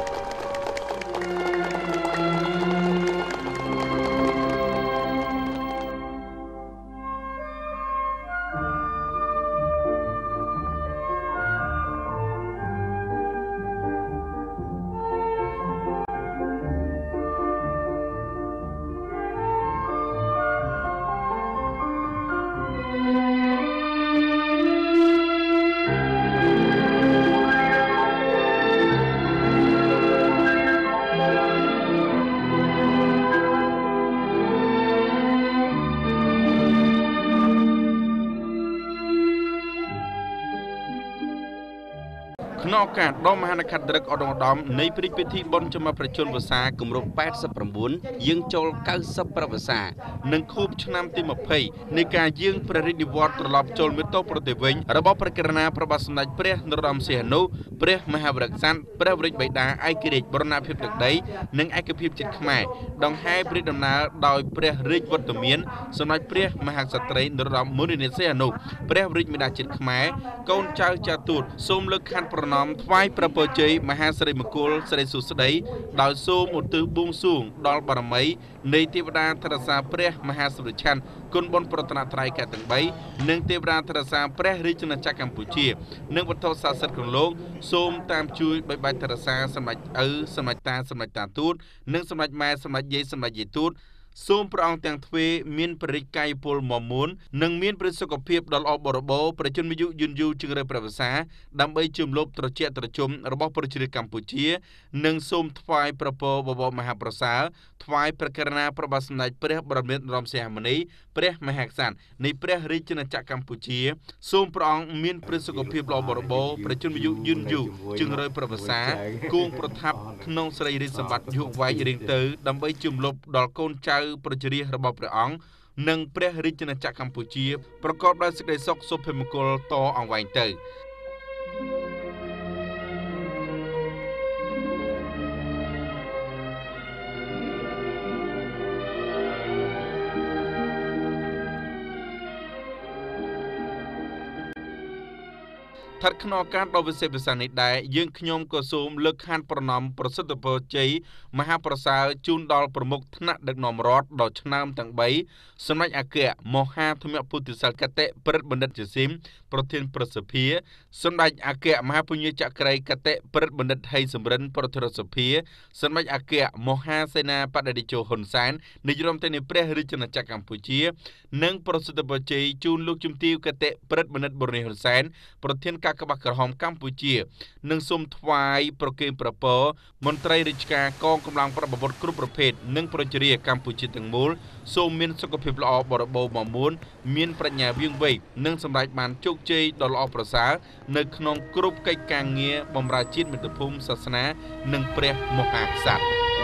ក្នុងឱកាសដ៏មហានក្ខត្រឹកឧត្តមឧត្តមនៃព្រឹត្តិពិធីបុណ្យចម្រើនប្រជជនវស្សាគម្រប់89យាងចូល90ប្រវស្សានិងខួបឆ្នាំទី20នៃការយាងព្រះរាជនិវត្តន៍ត្រឡប់ចូលមាតុប្រទេសវិញរបស់ព្រះករុណាព្រះបាទសម្ដេចព្រះនរោត្តមសីហនុព្រះមហាវរក្សត្រព្រះវររាជបិតាឯករាជ្យបរណភាពទឹកដីនិងឯកភាពជាតិខ្មែរដង្ហែព្រះដំណើរដោយព្រះរាជវត្តមានសម្ដេចព្រះមហាក្សត្រីនរោត្តមមុនិនាថសីហនុព្រះវររាជបិតាជាតិខ្មែរកូនចៅចៅទួតសូមលើកខ័ណ្ឌប្រណម្យថ្វាយព្រះពរជ័យមហាសិរីមង្គលសិរីសុស្ដីដោយសូមឧទ្ទិសបួងសួងដល់បារមីនៃទេវតាថរសាព្រះមហាសុរិឆាន់គុណបុណ្យប្រតនត្រ័យកទាំង3និងទេវតាថរសាព្រះរាជាណាចក្រកម្ពុជានិងវត្ថុស័ក្តិសិទ្ធិក្នុងលោកសូមតាមជួយបីបាច់ថរសាសម្ដេចឪសម្ដេចតាសម្ដេចតាទួតនិងសម្ដេចម៉ែសម្ដេចយាយសម្ដេចយាយទួតសូមព្រះអង្គទាំងទ្វេមានព្រះរាជកាយពលមមួននិងមានព្រះសុខភាពដ៏ល្អបរិបូរណ៍ប្រជញ្ញអាយុយឺនយូរជាងរយព្រះវស្សាដើម្បីជម្លប់ត្រជាក់ត្រជុំរបស់ប្រជារាស្ត្រកម្ពុជានិងសូមថ្វាយព្រះពរបបរមហាប្រសើរថ្វាយព្រះករុណាព្រះបាទសម្ដេចព្រះបរមនាថនរោត្តមសីហមុនីព្រះមហាក្សត្រនៃព្រះរាជាណាចក្រកម្ពុជាសូមព្រះអង្គមានព្រះសុខភាពល្អបរិបូរណ៍ប្រជញ្ញអាយុយឺនយូរជាងរយព្រះវស្សាគង់ប្រថាប់ក្នុងសិរីរាជសម្បត្តិយុវវ័យរៀងទៅដើម្បីជម្លប់ដល់កូនចៅប្រជារាស្ត្ររបស់ព្រះអង្គនិងព្រះរាជាណាចក្រកម្ពុជាប្រកបដោយសេចក្តីសុខសុភមង្គលតអង្វែងទៅថាត់ខ្នងការដ៏វិសេសវិសាលនេះដែរយើងខ្ញុំក៏សូមលើកខានប្រណម្យប្រសិទ្ធពរជ័យមហាប្រសើរជូនដល់ប្រមុខថ្នាក់ដឹកនាំរដ្ឋដ៏ឆ្នើមទាំង3សម្ដេចអគ្គមហាធម្មពុទ្ធិសល្កតេព្រឹទ្ធបណ្ឌិតជាស៊ីមប្រធានប្រសិទ្ធិសម្ដេចអគ្គមហាពញាចក្រីកតេព្រឹទ្ធបណ្ឌិតហៃសំរិនប្រធានរដ្ឋសភាសម្ដេចអគ្គមហាសេនាបតីជោហ៊ុនសែននាយរដ្ឋមន្ត្រីព្រះរាជាណាចក្រកម្ពុជានិងប្រសិទ្ធពរជ័យជូនលោកជំទាវកតេព្រឹទ្ធបណ្ឌិតបូរនីហ៊ុនសែនប្រធានកាកបាទក្រហមកម្ពុជានិងសូមថ្វាយប្រគេនប្រពរមន្ត្រីរាជការកងកម្លាំងប្រដាប់អាវុធគ្រប់ប្រភេទនិងប្រជារាស្ត្រកម្ពុជាទាំងមូលសូមមានសុខភាពល្អបរិបូរណ៍មាំមួនមានប្រាជ្ញាវាងវៃនិងសម្រេចបានជោគជ័យដ៏ល្អប្រសើរនៅក្នុងគ្រប់កិច្ចការងារបម្រើជាតិមាតុភូមិសាសនានិងព្រះមហាក្សត្រ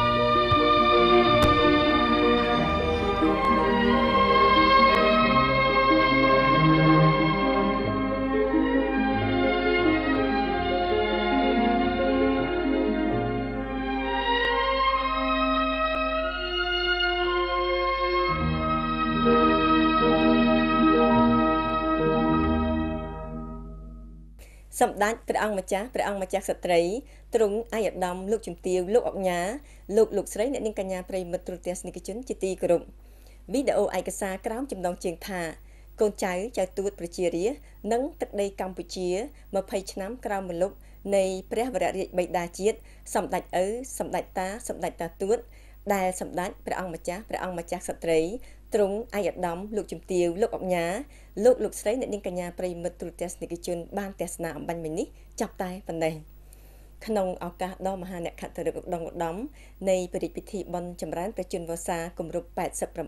សម្ដេចព្រះអង្គម្ចាស់ស្ត្រីទ្រង់អាយដាមលោកជំទាវលោកអង្ញាលោកស្រីអ្នកនាងកញ្ញាប្រិយមិត្តទូរទស្សនិកជនជាទីគោរពវីដេអូឯកសារក្រោមចំណងជើងថាកូនចៅទួតប្រជារាស្ត្រនិងទឹកដីកម្ពុជា20ឆ្នាំក្រោមម្លប់នៃព្រះវររាជបិតាជាតិសម្ដេចឪសម្ដេចតាសម្ដេចតាទួតដែលសម្ដេចព្រះអង្គម្ចាស់ស្ត្រីទ្រង់អាយដាមលោកជំទាវលោកអង្ញាលោកស្រីអ្នកនាងកញ្ញាប្រិយមិត្តទូរទស្សនិកជនបានទស្សនាអំបញ្ញមិញនេះចាប់តែប៉ុណ្ណេះក្នុងឱកាសដ៏មហាអ្នកខត្តឫក្សឧត្តមនៃព្រះរាជពិធីបុណ្យចម្រើនព្រះជន្មវស្សាគម្រប់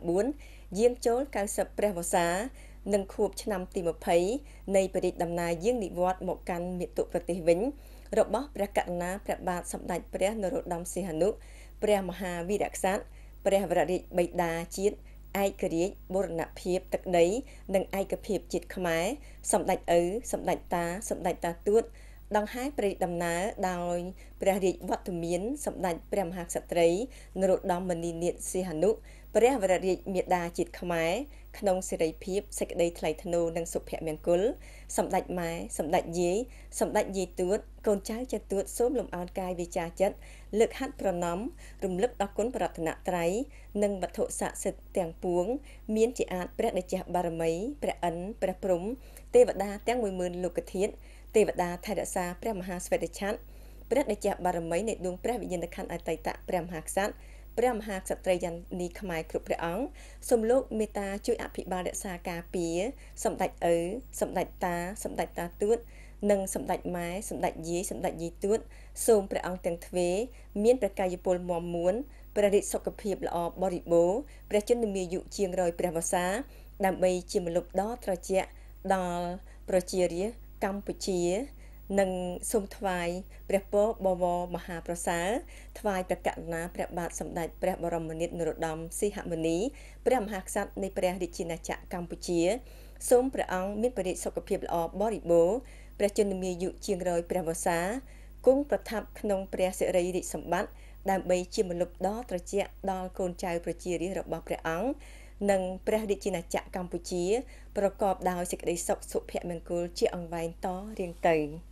89យាមចូល90ព្រះវស្សានិងខួបឆ្នាំទី20នៃព្រះរាជដំណើរយាងនិវត្តន៍មកកាន់មាតុប្រទេសវិញរបស់ព្រះករុណាព្រះបាទសម្ដេចព្រះនរោត្តមសីហនុព្រះមហាវីរក្សត្រព្រះវររាជបិតាជាតិឯករាជ្យបូរណភាពទឹកដីនិងឯកភាពជាតិខ្មែរសម្ដេចឪសម្ដេចតាសម្ដេចតាទួតដង្ហែព្រះដំណើរដោយព្រះរាជវត្តមានសម្ដេចព្រះមហាក្សត្រីនរោត្តមមុនិនាថសីហនុព្រះវររាជមាតាជាតិខ្មែរក្នុងសេរីភាពសេចក្តីថ្លៃថ្នូរនិងសុភមង្គលសម្ដេចម៉ែសម្ដេចយាយទួតកូនចៅទួតសូមលំអោនកាយវាចាចិត្តលើកហាត់ប្រណម្យរំលឹកដល់គុណបរតនត្រ័យនិងវត្ថុស័ក្តិសិទ្ធិទាំងពួងមានជាអាចព្រះតេជះបារមីព្រះអិនព្រះព្រំទេវតាទាំង10000លោកធាតុទេវតាថែរក្សាព្រះមហាស្វេតឆ័ត្រព្រះតេជះបារមីនៃដួងព្រះវិញ្ញាណក្ខន្ធអតីតព្រះមហាក្សត្រព្រះមហាក្សត្រីយ៉ានីខ្មែរគ្រប់ព្រះអង្គសូមលោកមេត្តាជួយអភិបាលរក្សាការពារសម្ដេចឪសម្ដេចតាសម្ដេចតាទួតនិងសម្ដេចម៉ែសម្ដេចយាយទួតសូមព្រះអង្គទាំងទ្វេមានព្រះកាយពលមាំមួនព្រះរាជសុខភាពល្អបរិបូរណ៍ព្រះជន្មាយុជាង100ព្រះវស្សាដើម្បីជាម្លប់ដ៏ត្រជាក់ដល់ប្រជារាស្ត្រកម្ពុជានិងសូមថ្វាយព្រះពរបវរមហាប្រសើរថ្វាយព្រះករុណាព្រះបាទសម្ដេចព្រះបរមនាថនរោត្តមសីហមុនីព្រះមហាក្សត្រនៃព្រះរាជាណាចក្រកម្ពុជាសូមព្រះអង្គមានបរិសុខភាពល្អបរិបូរណ៍ព្រះជន្មាយុជាង100ព្រះវស្សាគង់ប្រថាប់ក្នុងព្រះសិរីរាជសម្បត្តិដើម្បីជាម្លប់ដ៏ត្រជាក់ដល់កូនចៅប្រជារាស្ត្ររបស់ព្រះអង្គនិងព្រះរាជាណាចក្រកម្ពុជាប្រកបដោយសេចក្តីសុខសុភមង្គលជាអង្វែងតរៀងទៅ